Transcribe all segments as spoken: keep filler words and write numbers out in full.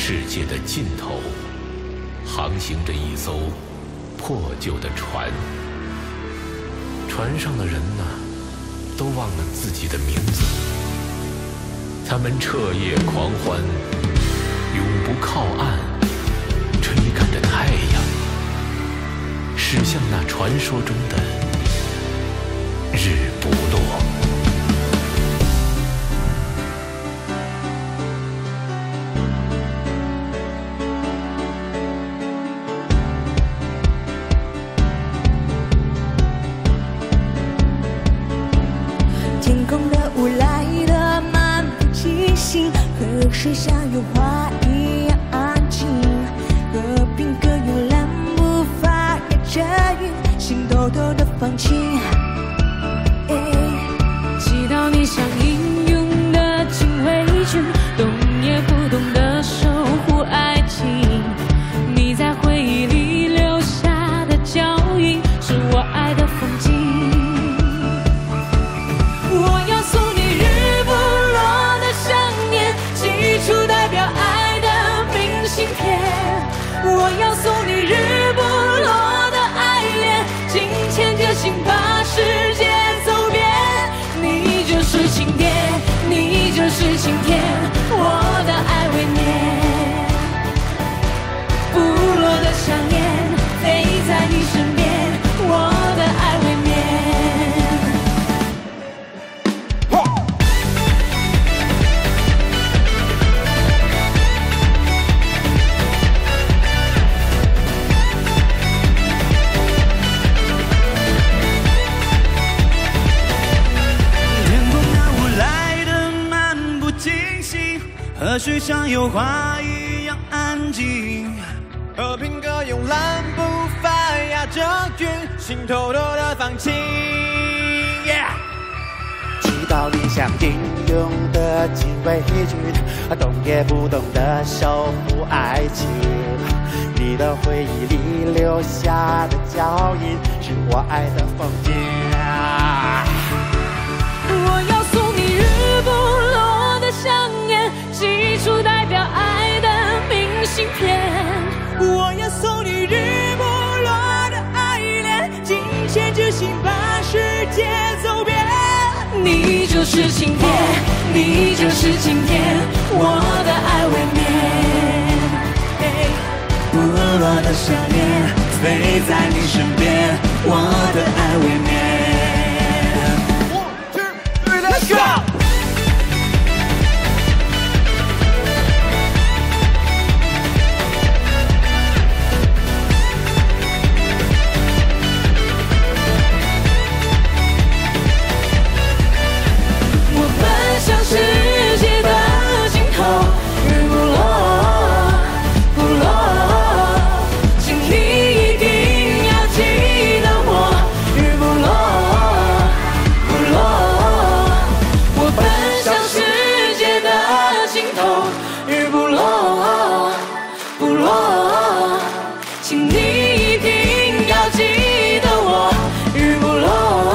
世界的尽头，航行着一艘破旧的船。船上的人呢，都忘了自己的名字。他们彻夜狂欢，永不靠岸，追赶着太阳，驶向那传说中的日不落。 天空的雾来得漫不经心，河水像油画一样安静，和平鸽慵懒步伐压着云，心偷偷的放晴。 祈祷你像英勇的禁卫军，动也不动地守护爱情。你在回忆里留下的脚印，是我爱的风景。我要送你日不落的想念，寄出代表爱的明信片。我要送你日不落的爱恋，紧牵着心把世界走遍。你就是晴天，你就是晴天，我的爱未眠。不落的想念，飞在你身边，我的爱未眠。 河水像油画一样安静，和平鸽慵懒步伐压着云，心偷偷的放晴。Yeah! 祈祷你像英勇的禁卫军，动也不动地守护爱情。你的回忆里留下的脚印，是我爱的风景。 我要送你日不落的想念，寄出代表爱的明信片。 我要送你日不落的爱恋，紧牵着心把世界走遍。 你就是晴天，你就是晴天，我的爱未眠。 不落的想念，飞在你身边，我的爱未眠。One, two, three, let's go! 世界的尽头，日不落，不落，请你一定要记得我，日不落，不落。我奔向世界的尽头，日不落，不落，请你一定要记得我，日不落。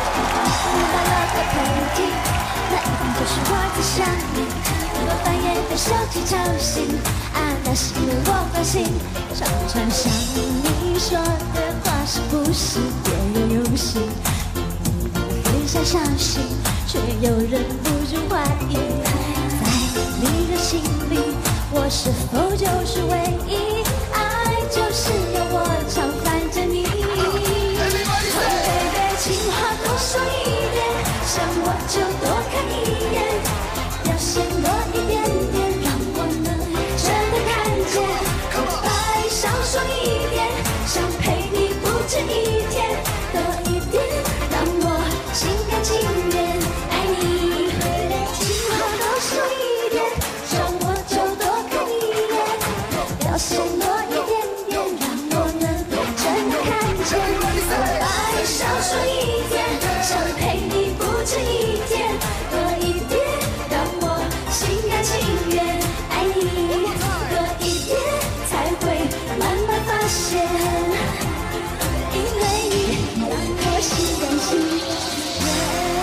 是我在想你，我半夜的手机吵醒，啊，那是因为我放心。常常想你说的话是不是别有用心？很想相信，却又忍不住怀疑。在你的心里，我是否就是唯一？爱就是要我常烦着你。baby， 情话多说一点，想我就多看一眼，表现多一点点，让我能真的看见。白少说一点，想陪你不止一天，多一点，让我心甘情愿爱你。情话多说一点，想我就多看一眼，表现多一点点，让我能真的看见。白少说一点，想陪你不止一天，多一点，让我心甘情愿爱你，多一点才会慢慢发现，因为你让我心甘情愿。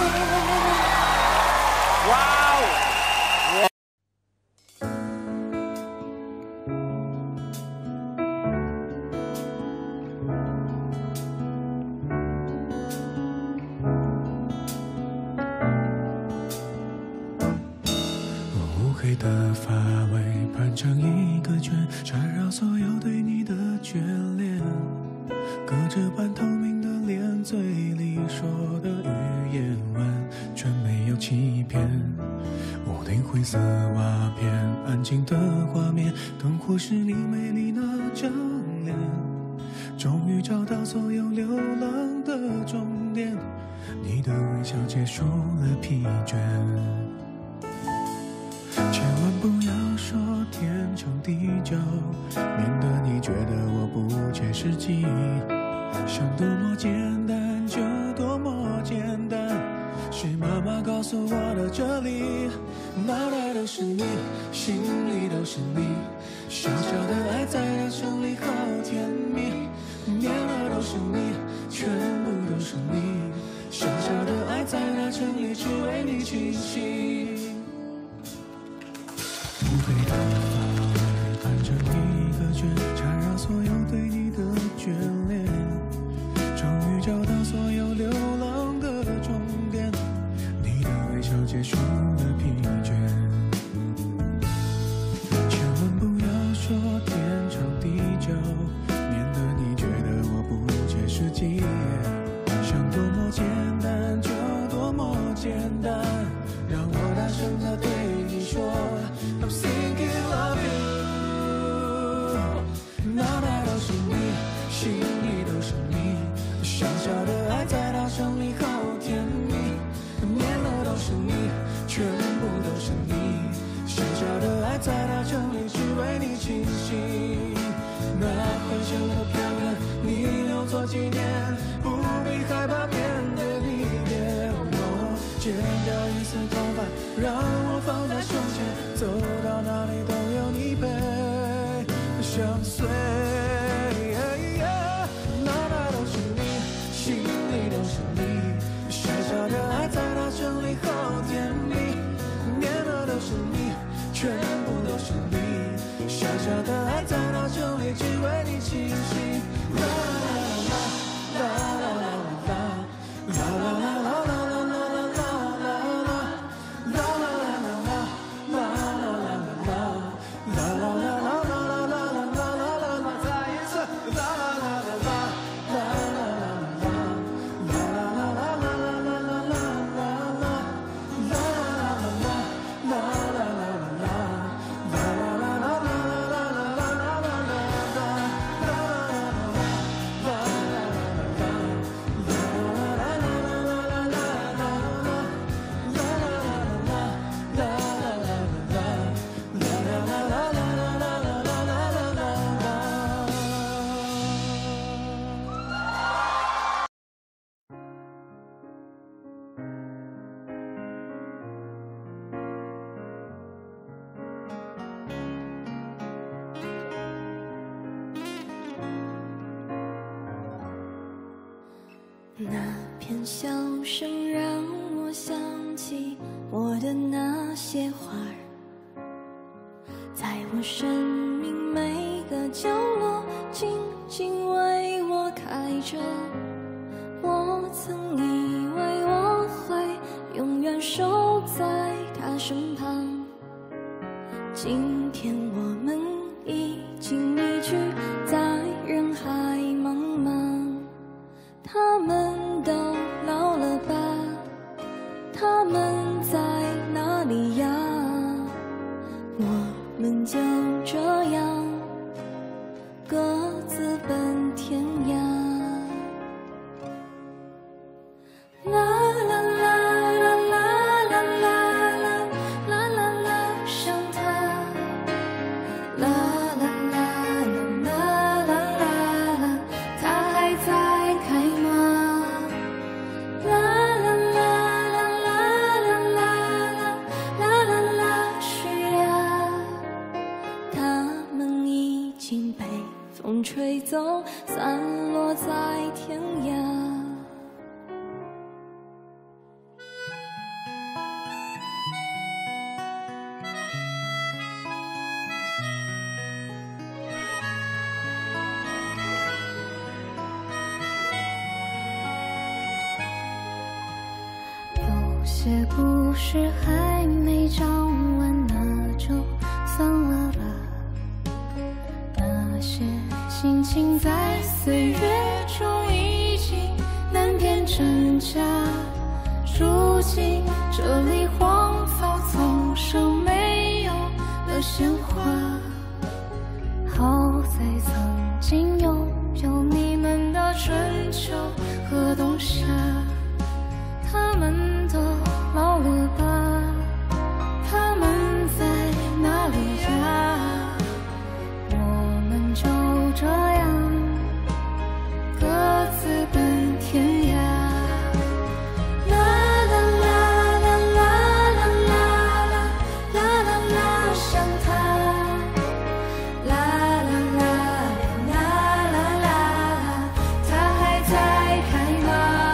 哇哦！ 乌黑的发尾盘成一个圈，缠绕所有对你的眷恋。隔着半透明的脸，嘴里说的语言完全没有欺骗。屋顶灰色瓦片，安静的画面，灯火是你美丽那张脸。终于找到所有流浪的终点，你的微笑结束了疲倦。千万不要说天长地久，免得你觉得我不切实际。想多么简单就多么简单，是妈妈告诉我的这里，脑袋都是你，心里都是你，小小的爱在她心里好甜蜜，念的都是你，全部都是你，小小的爱在她心里只为你倾心。乌黑的发尾盘成一个圈，缠绕所有对你的眷恋。终于找到所有流浪的终点，你的微笑结束了疲倦。千万不要说天长地久，免得你觉得我不切实际。想多么简单就多么简单，让我大声地对你说 I'm thinking of you。 脑袋都是你，心里都是你，小小的爱在她心里好甜蜜，念的都是你，全部都是你，小小的爱在她心里只为你倾心。那回声的漂亮你留作纪念，不必害怕面对离别。我剪掉一丝头发，让我放在胸前，走到哪里都有你陪相随。脑袋都是你，心里都是你，小小的爱在她心里好甜蜜，念的都是你，全部都是你，小小的爱在她心里只为你倾心。啦啦啦啦啦啦啦啦啦啦啦啦啦啦啦啦。 那片笑声让我想起我的那些花儿， 生命每个角落静静为我开着。我曾以为我会永远守在他身旁，今天我们已经离去，在人海茫茫。他们都老了吧？他们在哪里呀？我们就这样各自奔天涯。啦啦啦啦啦啦啦啦啦啦啦，想他。啦啦啦啦啦啦啦啦，他还在开吗？啦啦啦啦啦啦啦啦啦啦，是呀，他们已经被风吹走，散落在天涯。有些故事还没讲完，那就算了吧。那些心情在岁月中已经难辨真假。如今这里荒草丛生，没有了鲜花。好在曾经拥有你们的春秋和冬夏。他们都老了吧？他们在哪里呀？我们就这样各自奔天涯。啦啦啦啦啦啦啦啦啦啦啦，想他。啦啦啦啦啦啦啦，他还在开吗？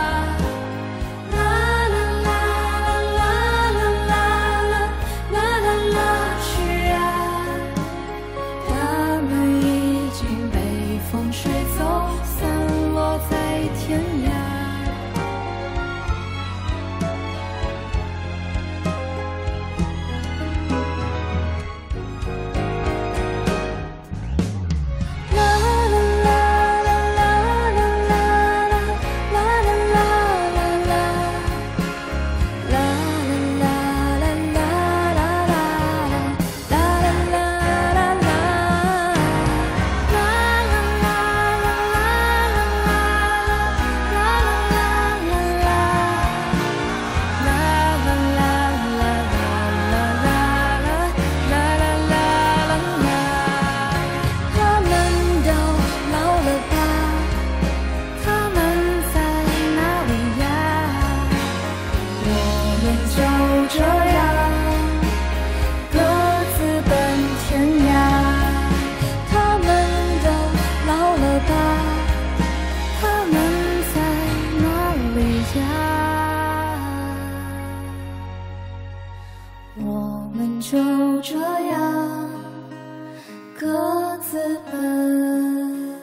我们就这样各自奔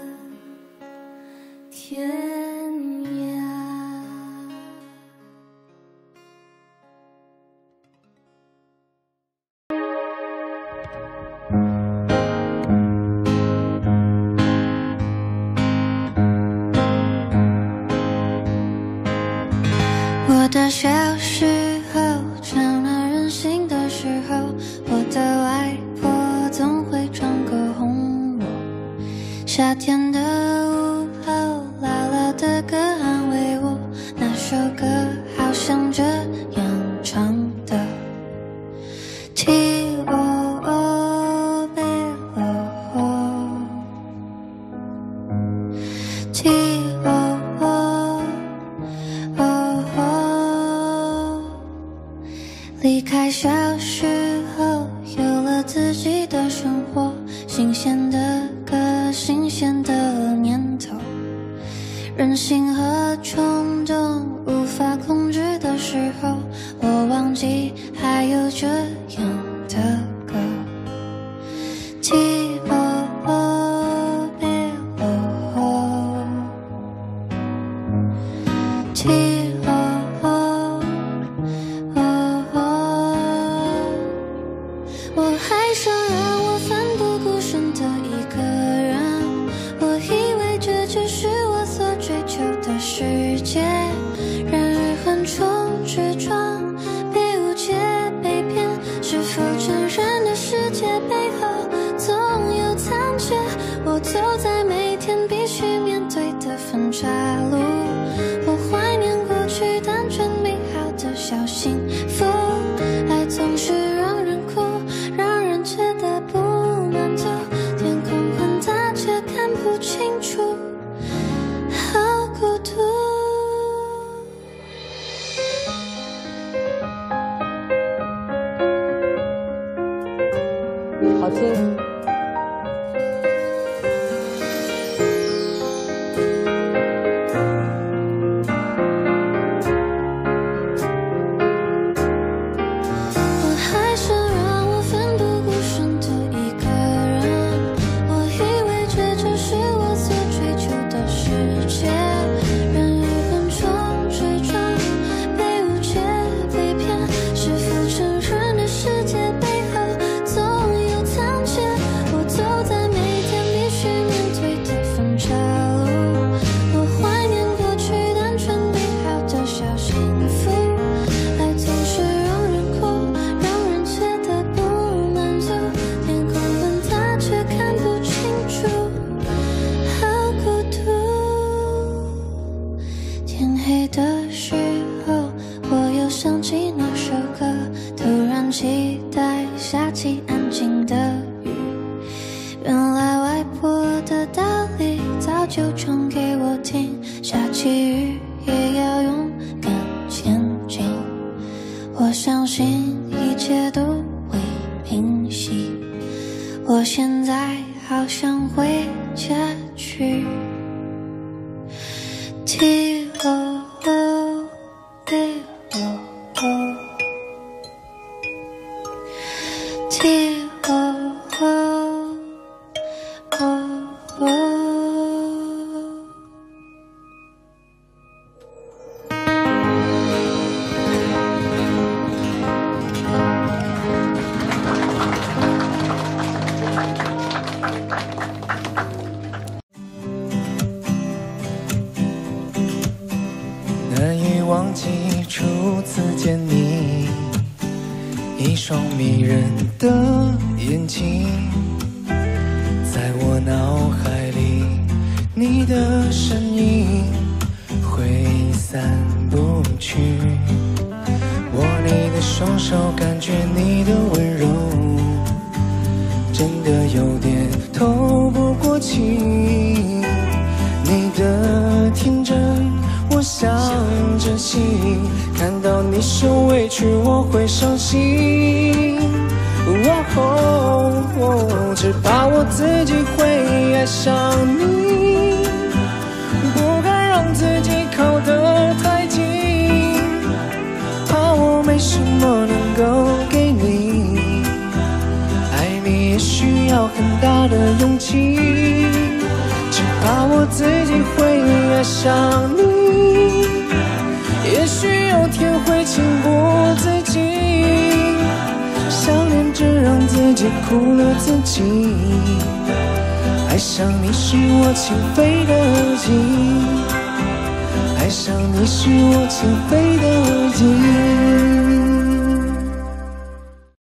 天涯。 我的小时候，长大任性的时候，我的外婆总会唱歌哄我。夏天的午后，姥姥的歌安慰我，那首歌好像这样唱的。T O O B O T O O O， 离开小时候，有了自己的生活，新鲜的歌，新鲜的念头，任性和冲动无法控制的时候，我忘记还有这样的歌。 好听。 只怕我自己会爱上你，不敢让自己靠得太近，怕我没什么能够给你，爱你也需要很大的勇气，只怕我自己会爱上你，也许有天会情不自禁，想念着让自己苦了自己，爱上你是我情非得已，爱上你是我情非得